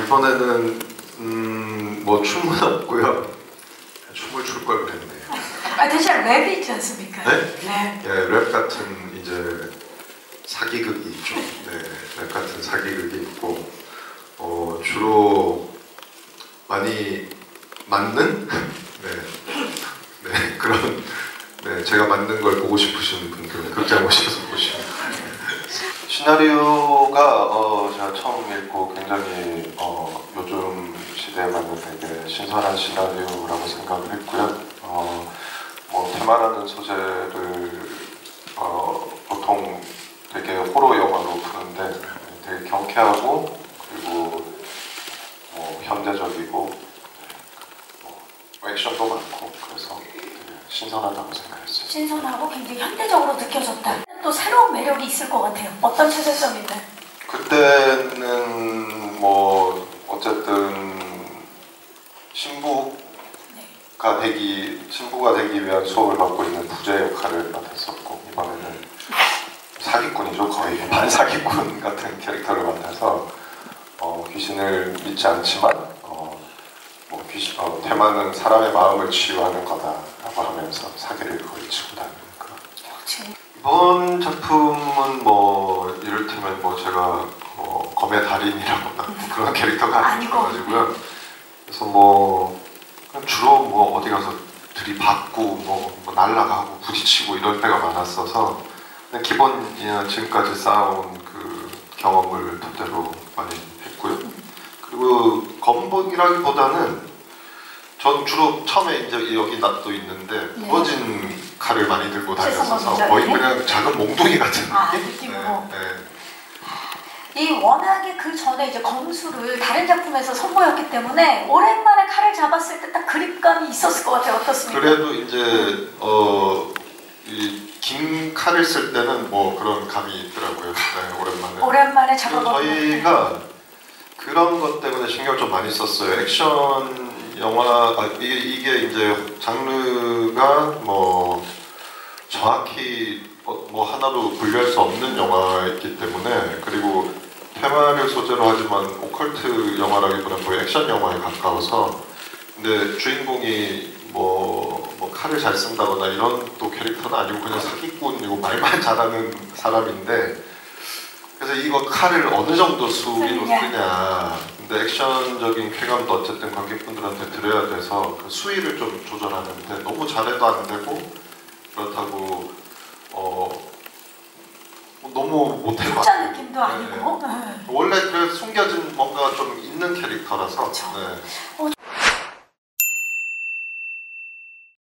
이번에는 뭐 춤은 없고요. 춤을 출 걸 그랬네요. 대신 랩이 있지 않습니까? 네? 네, 랩 같은 이제 사기극이 있죠. 네, 랩 같은 사기극이 있고 주로 많이 맞는 네, 그런 제가 만든 걸 보고 싶으신 분들은 극장 오셔서 보시면. 시나리오가 제가 처음 읽고 굉장히 요즘 시대에 맞는 되게 신선한 시나리오라고 생각을 했고요. 뭐 테마라는 소재를 보통 되게 호러 영화로 푸는데 되게 경쾌하고 그리고 뭐 현대적이고 뭐 액션도 많고 그래서 되게 신선하다고 생각했어요. 신선하고 굉장히 현대적으로 느껴졌다. 또 새로운 매력이 있을 것 같아요. 어떤 최세점인데? 그때는 뭐 어쨌든 신부가 되기 위한 수업을 받고 있는 부재 역할을 맡았었고 이번에는 사기꾼이죠. 거의 반사기꾼 같은 캐릭터를 맡아서 귀신을 믿지 않지만 뭐 테마는 사람의 마음을 치유하는 거다라고 하면서 사기를 거의 치고 다니는 그런. 이번 작품은 뭐 이를테면 뭐 제가 검의 달인이라거나 그런 캐릭터가 아니고요. 그래서 뭐 주로 뭐 어디 가서 들이받고 뭐 날아가고 부딪히고 이럴 때가 많았어서 기본 지금까지 쌓아온 그 경험을 토대로 많이 했고요. 그리고 검복이라기보다는 전 주로 처음에 이제 여기 낫도 있는데 부러진 칼을 많이 들고 다녔어서 거의 그냥 작은 몽둥이 같은 느낌으로. 이 워낙에 그 전에 이제 검수를 다른 작품에서 선보였기 때문에 오랜만에 칼을 잡았을 때 딱 그립감이 있었을 것 같아요. 어떻습니까? 그래도 이제 이 긴 칼을 쓸 때는 뭐 그런 감이 있더라고요. 네, 오랜만에 잡아보는. 저희가 그런 것 때문에 신경을 좀 많이 썼어요. 액션 영화 이게 이제 장르가 뭐 정확히 뭐 하나로 분류할 수 없는 영화이기 때문에 그리고 테마를 소재로 하지만 오컬트 영화라기보다는 거의 액션 영화에 가까워서 근데 주인공이 뭐 칼을 잘 쓴다거나 이런 또 캐릭터는 아니고 그냥 사기꾼이고 말만 잘하는 사람인데 그래서 이거 칼을 어느 정도 수위로 쓰냐 근데 액션적인 쾌감도 어쨌든 관객분들한테 드려야 돼서 그 수위를 좀 조절하는데 너무 잘해도 안 되고 그렇다고 너무 못해도 숫자 느낌도 아니고 원래 그 숨겨진 뭔가 좀 있는 캐릭터라서